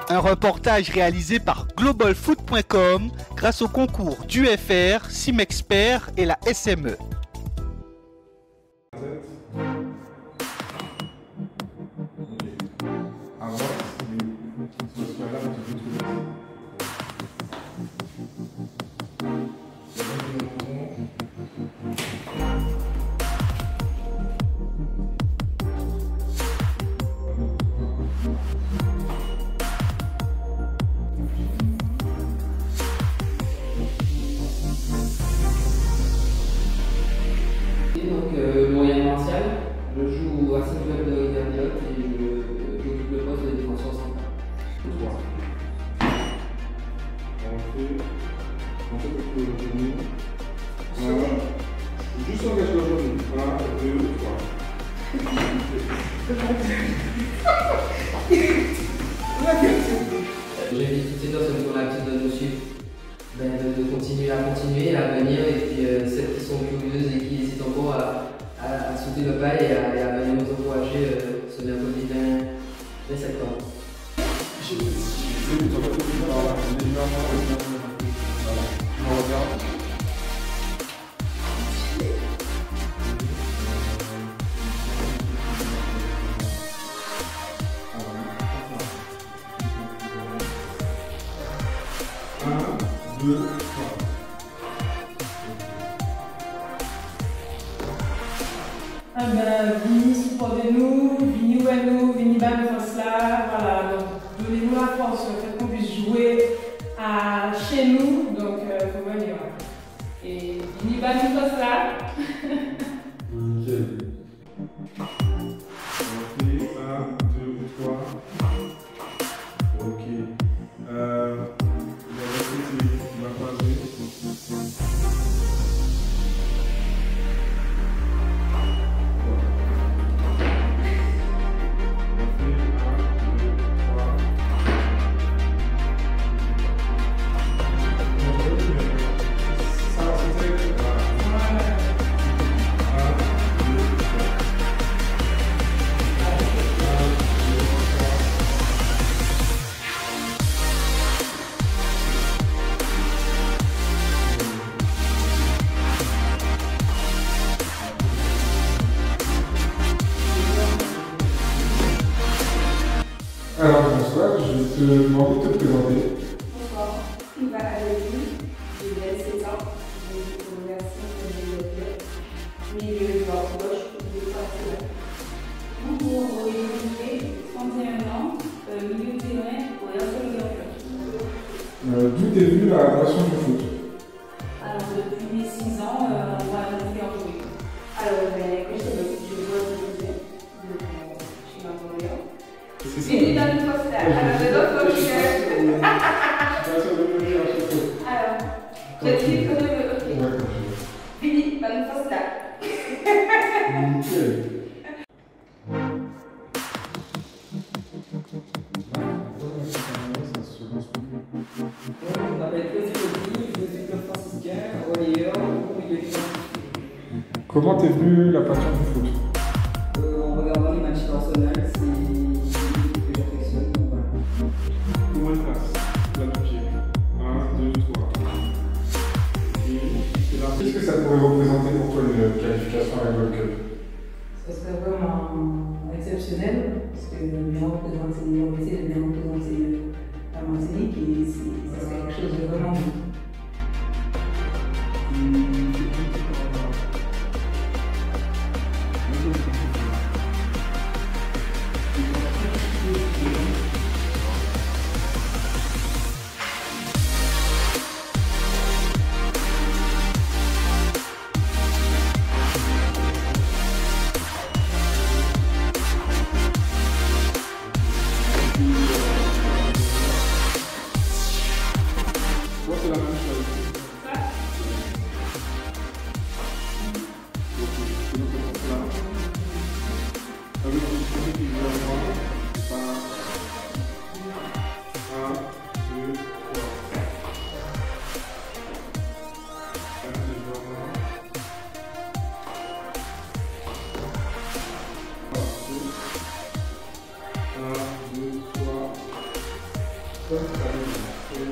Un reportage réalisé par globalfoot.com grâce au concours d'UFR, Simexpert et la SME. Moyen martial, je joue à Saint-Claude de Rivière et j'occupe le poste de défenseur central. Juste engage le genou. 1, 2, 3. J'invite toutes ces personnes qui ont l'habitude de nous suivre, de continuer, à venir, et puis celles qui sont curieuses et qui hésitent encore à sauter le pas et à venir nous encourager ce mercredi 20 septembre. Vini supportez-nous, Vini ouez-nous, Vini bat nous face là, voilà, donc donnez-nous la force, le fait qu'on puisse jouer chez nous, donc il faut venir. Et Vini bat nous face là. Nickel. On fait 1, 2, 3. Ok. Il va rester, il va croiser. Alors bonsoir, je vais te demander de te présenter. Bonsoir, Priva Adeline, j'ai 27 ans, je suis au université de milieu de gauche de Barcelone. Pour évoluer, 31 ans, milieu de terrain pour la seule. D'où t'es venue la passion du foot? Alors depuis mes 6 ans, on va nous faire jouer. Alors quand je vois le musée, je suis dans Vini dans le poste là. Alors, de l'autre côté. Alors, je dis que ok. Vini dans le poste là. Nickel. Je m'appelle Claude Cody, je suis club franciscain, relayeur, au milieu du terrain. Comment t'es venue la passion du foot? En regardant les matchs d'Arsenal, c'est une équipe que j'affectionne, donc voilà. Comment elle passe? La pied. 1, 2, 3. Qu'est-ce que ça pourrait représenter pour toi une qualification à la World Cup? Ce serait vraiment exceptionnel, parce que on essaie de bien représenter la Martinique et ça serait quelque chose de vraiment bon. Moi, c'est la même chose. Ça, c'est la deuxième.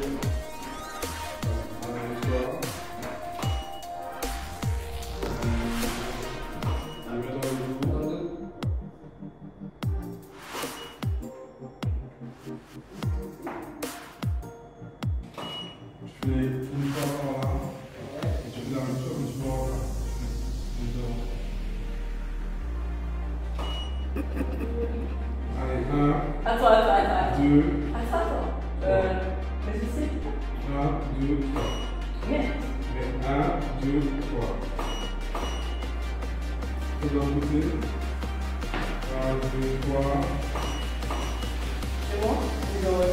Tu fais une fois par là, et tu fais la même chose, mais tu peux voir là. Allez, 1, Attends. 2, Attends. Mais je sais. 1, 2, 3. Merde. 1, 2, 3. De l'autre côté. 1, 2, 3. C'est bon?